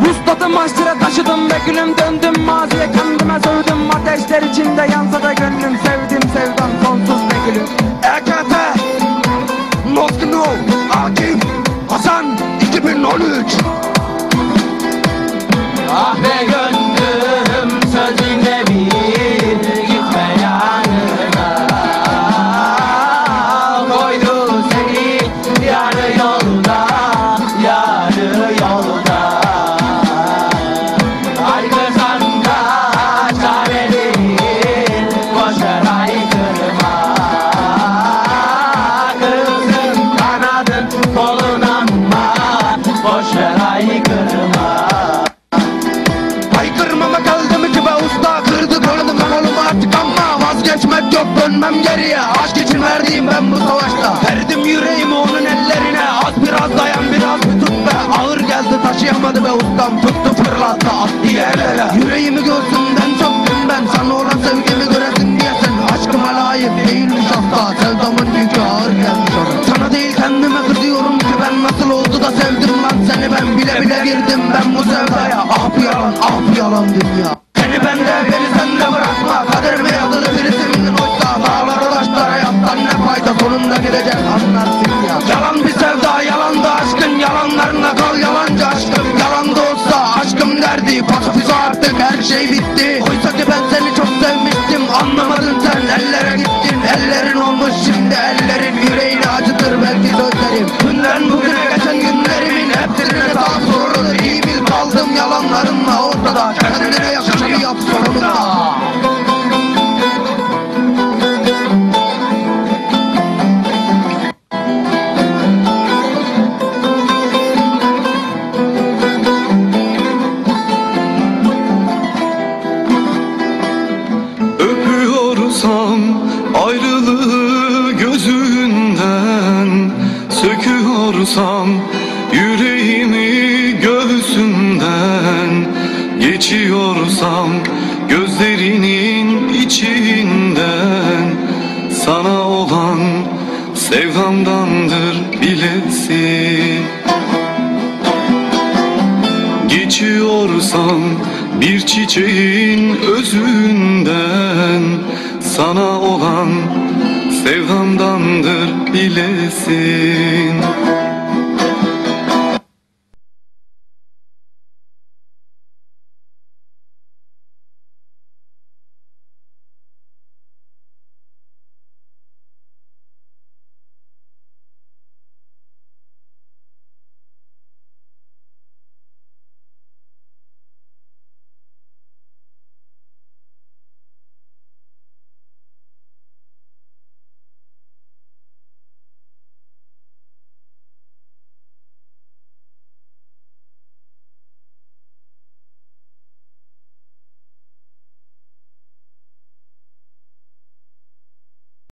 Vusladım aşçıra taşıdım ve gülüm, döndüm maziye kendime sövdüm. Ateşler içinde yansa da gönlüm, sevdim sevdam sonsuz be gülüm. EKT Noskino Akif Hasan 2013. Ah be gönlüm sözünle bir gitme yanına. Koydu seni yarı yolda, yarı yolda. Aykırsan da çare değil, boşver aykırma. Kırılsın kanadın kolun ama, boşver aykırma. Haykırmama kaldı mı ki be usta, kırdı kırdım ben oğlum artık ama vazgeçmek yok, dönmem geriye. Aşk için verdiğim ben bu savaşta, verdim yüreğimi onun ellerine. Az biraz dayan biraz bir tut be, ağır geldi taşıyamadı be ustam, tuttu fırlattı attı yerlere. Yüreğimi göğsümden soktum ben, sana olan sevgimi göresin diye sen. Aşkıma layık değilmiş asla, sevdamın yükü ağır gelmiş ona. Sana değil kendime kızıyorum ki ben, nasıl oldu da sevdim lan seni ben. Bile bile girdim ben bu sevdaya, ah bu yalan ah bu yalan dünya. Seni bende beni sende bırakma, kaderime yazılı birisimin oysa. Dağlara taşlara yaptan ne fayda, sonunda gidecek anlarsın ya. Yalan bir sevda yalan da aşkın, yalanlarına kal yalancı aşkım. Yalan da olsa aşkım derdi, pasifize artık her şey bitti. Oysa ki ben seni çok sevmiştim, anlamadın sen ellere gittin. Ellerin olmuş şimdi ellerin, yüreğini acıtır belki sözlerim. Dünden bugüne geçen günlerimin hepsine hesap sorulur. İyi bil kaldım yalanlarınla ortada, kendine yakışanı yap sonunda. Öpüyorsam ayrılığı gözünden, söküyorsam yüreğimi göğsünden, geçiyorsam gözlerinin içinden, sana olan sevdamdandır bilesin. Geçiyorsam bir çiçeğin özünden, sana olan sevdamdandır bilesin.